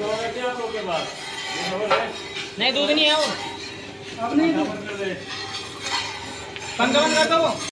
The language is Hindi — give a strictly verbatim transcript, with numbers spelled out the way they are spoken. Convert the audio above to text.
नहीं दूध नहीं है वो। अब नहीं पंखा बंद कर दो वो।